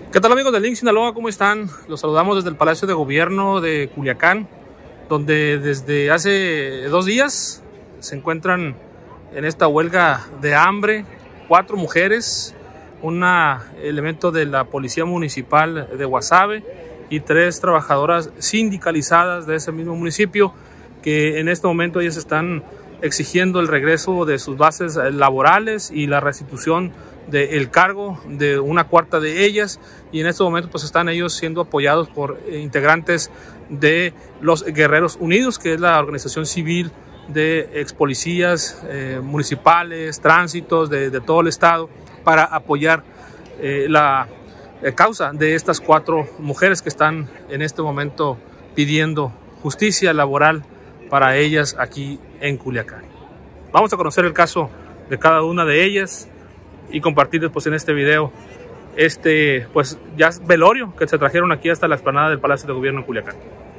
¿Qué tal, amigos de Link Sinaloa? ¿Cómo están? Los saludamos desde el Palacio de Gobierno de Culiacán, donde desde hace 2 días se encuentran en esta huelga de hambre 4 mujeres, un elemento de la Policía Municipal de Guasave y 3 trabajadoras sindicalizadas de ese mismo municipio, que en este momento ellas están exigiendo el regreso de sus bases laborales y la restitución del cargo de 1/4 de ellas, y en este momento pues están ellos siendo apoyados por integrantes de los Guerreros Unidos, que es la organización civil de ex policías municipales, tránsitos de todo el estado, para apoyar la causa de estas 4 mujeres que están en este momento pidiendo justicia laboral para ellas aquí en Culiacán. Vamos a conocer el caso de cada una de ellas y compartir después en este video pues ya velorio que se trajeron aquí hasta la explanada del Palacio de Gobierno en Culiacán.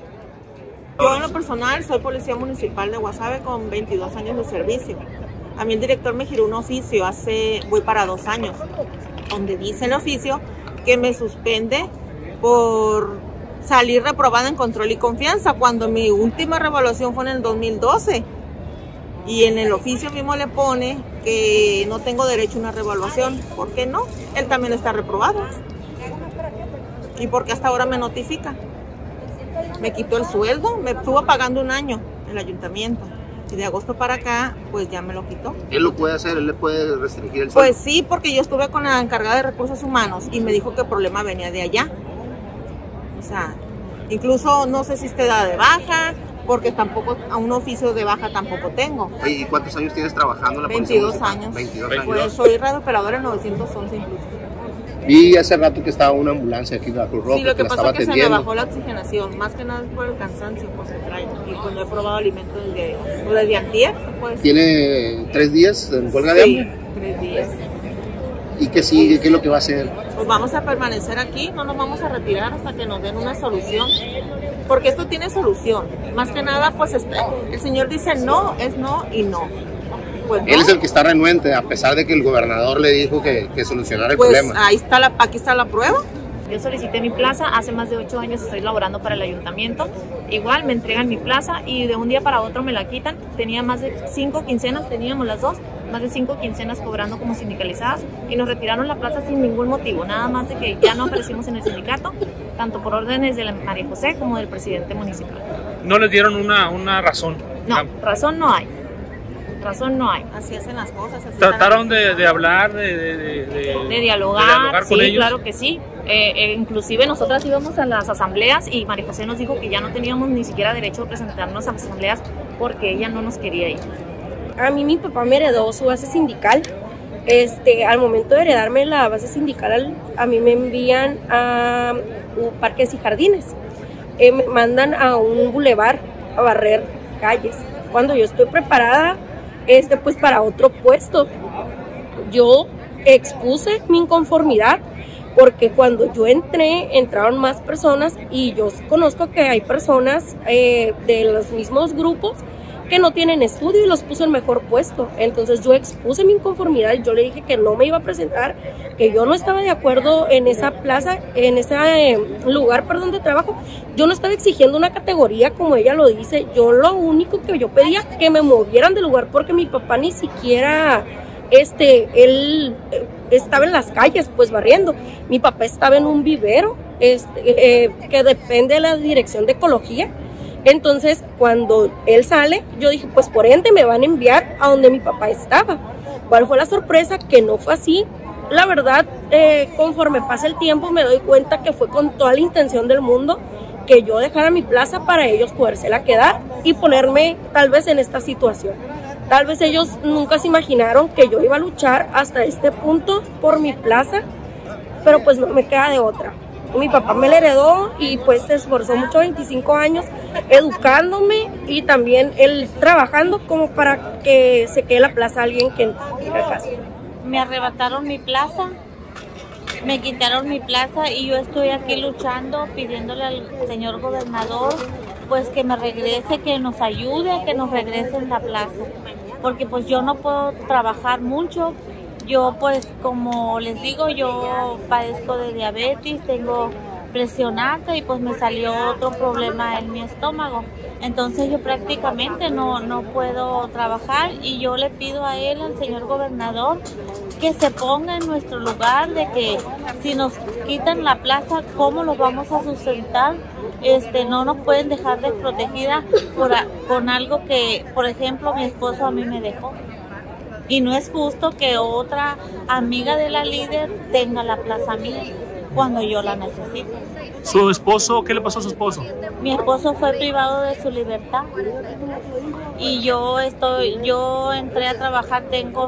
Yo en lo personal soy policía municipal de Guasave con 22 años de servicio. A mí el director me giró un oficio voy para 2 años, donde dice el oficio que me suspende por salir reprobada en control y confianza, cuando mi última revaluación fue en el 2012. Y en el oficio mismo le pone que no tengo derecho a una revaluación. ¿Por qué no? Él también está reprobado. ¿Y por qué hasta ahora me notifica? Me quitó el sueldo, me estuvo pagando 1 año el ayuntamiento. Y de agosto para acá, pues ya me lo quitó. ¿Él lo puede hacer? ¿Él le puede restringir el sueldo? Pues sí, porque yo estuve con la encargada de recursos humanos y me dijo que el problema venía de allá. O sea, incluso no sé si esté dada de baja, porque tampoco, a un oficio de baja tampoco tengo. Oye, ¿y cuántos años tienes trabajando en la policía? 22 años. 22 años. Pues soy radioperadora en 911 incluso. Vi hace rato que estaba una ambulancia aquí de la Cruz Roja. Sí, lo que la pasó estaba es que atendiendo. se me bajó la oxigenación, más que nada por el cansancio pues, que traigo. Y pues no he probado alimentos desde antier, se puede decir. ¿Tiene 3 días en huelga de hambre? Sí, 3 días. ¿Y qué sigue? ¿Qué es lo que va a hacer? Pues vamos a permanecer aquí, no nos vamos a retirar hasta que nos den una solución. Porque esto tiene solución. Más que nada, pues el señor dice no, es no y no. Pues no. Él es el que está renuente, a pesar de que el gobernador le dijo que solucionara el problema. Ahí está aquí está la prueba. Yo solicité mi plaza, hace más de 8 años estoy laborando para el ayuntamiento. Igual me entregan mi plaza y de un día para otro me la quitan. Tenía más de 5 quincenas, teníamos las dos, más de 5 quincenas cobrando como sindicalizadas, y nos retiraron la plaza sin ningún motivo, nada más de que ya no aparecimos en el sindicato, tanto por órdenes de la María José como del presidente municipal. ¿No les dieron una razón? No, razón no hay. Razón no hay. Así hacen las cosas. Así ¿Trataron de hablar, de dialogar? con Sí, ellos? claro que sí. Inclusive nosotras íbamos a las asambleas y María José nos dijo que ya no teníamos ni siquiera derecho a presentarnos a las asambleas porque ella no nos quería ir. A mí mi papá me heredó su base sindical. Al momento de heredarme la base sindical, a mí me envían a parques y jardines. Me mandan a un bulevar a barrer calles. Cuando yo estoy preparada pues para otro puesto, yo expuse mi inconformidad, porque cuando yo entraron más personas, y yo conozco que hay personas de los mismos grupos que no tienen estudio y los puso en mejor puesto. Entonces yo expuse mi inconformidad, yo le dije que no me iba a presentar, que yo no estaba de acuerdo en esa plaza, en ese lugar, de trabajo. Yo no estaba exigiendo una categoría como ella lo dice. Yo lo único que yo pedía, que me movieran del lugar, porque mi papá ni siquiera, él estaba en las calles pues barriendo. Mi papá estaba en un vivero que depende de la Dirección de Ecología. Entonces, cuando él sale, yo dije, pues por ende me van a enviar a donde mi papá estaba. ¿Cuál fue la sorpresa? Que no fue así. La verdad, conforme pasa el tiempo, me doy cuenta que fue con toda la intención del mundo que yo dejara mi plaza para ellos podérsela quedar y ponerme tal vez en esta situación. Tal vez ellos nunca se imaginaron que yo iba a luchar hasta este punto por mi plaza, pero pues no me queda de otra. Mi papá me la heredó y pues se esforzó mucho, 25 años, educándome y también él trabajando como para que se quede la plaza a alguien que tenga caso. Me arrebataron mi plaza, me quitaron mi plaza y yo estoy aquí luchando, pidiéndole al señor gobernador pues que me regrese, que nos ayude, que nos regresen la plaza. Porque pues yo no puedo trabajar mucho Yo pues como les digo, yo padezco de diabetes, tengo presión alta y pues me salió otro problema en mi estómago. Entonces yo prácticamente no puedo trabajar y yo le pido a él, al señor gobernador, que se ponga en nuestro lugar, de que si nos quitan la plaza, ¿cómo los vamos a sustentar? No nos pueden dejar desprotegida con algo que, por ejemplo, mi esposo a mí me dejó. Y no es justo que otra amiga de la líder tenga la plaza mía cuando yo la necesito. ¿Su esposo? ¿Qué le pasó a su esposo? Mi esposo fue privado de su libertad y yo entré a trabajar, tengo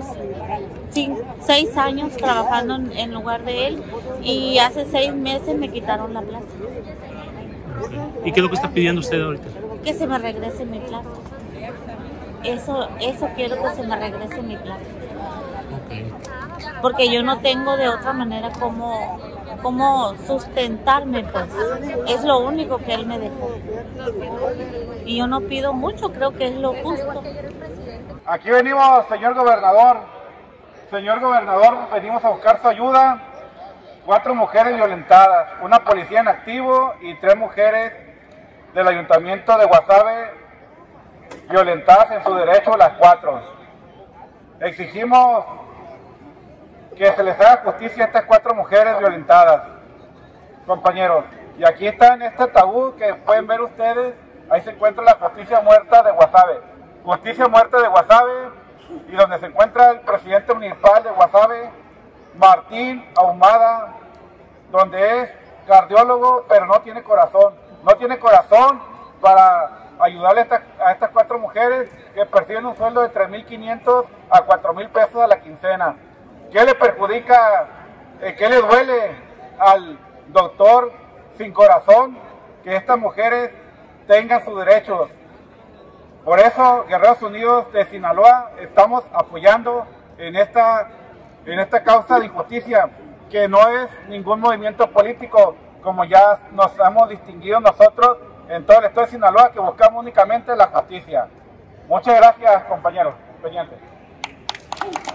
6 años trabajando en lugar de él y hace 6 meses me quitaron la plaza. ¿Y qué es lo que está pidiendo usted ahorita? Que se me regrese mi plaza. Eso quiero, que se me regrese mi plaza. Okay. Porque yo no tengo de otra manera cómo sustentarme, pues. Es lo único que él me dejó. Y yo no pido mucho, creo que es lo justo. Aquí venimos, señor gobernador. Señor gobernador, venimos a buscar su ayuda. 4 mujeres violentadas, una policía en activo y 3 mujeres del ayuntamiento de Guasave violentadas en su derecho, las 4. Exigimos que se les haga justicia a estas 4 mujeres violentadas, compañeros. Y aquí está en este ataúd que pueden ver ustedes, ahí se encuentra la justicia muerta de Guasave. Justicia muerta de Guasave, y donde se encuentra el presidente municipal de Guasave, Martín Ahumada, donde es cardiólogo, pero no tiene corazón. No tiene corazón para ayudarle a estas 4 mujeres que perciben un sueldo de 3.500 a 4.000 pesos a la quincena. ¿Qué le perjudica, qué le duele al doctor sin corazón que estas mujeres tengan sus derechos? Por eso, Guerreros Unidos de Sinaloa, estamos apoyando en esta causa de injusticia, que no es ningún movimiento político, como ya nos hemos distinguido nosotros en todo el estado de Sinaloa, que buscamos únicamente la justicia. Muchas gracias, compañeros. Pendientes.